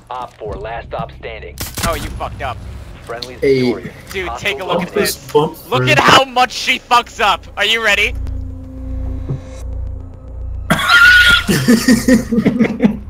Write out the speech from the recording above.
Op 4, last stop standing. Oh, you fucked up. Friendly's Hey. victorious. Dude, Hostile take a look at eliminated. this. Bump Look for- at how much she fucks up. Are you ready?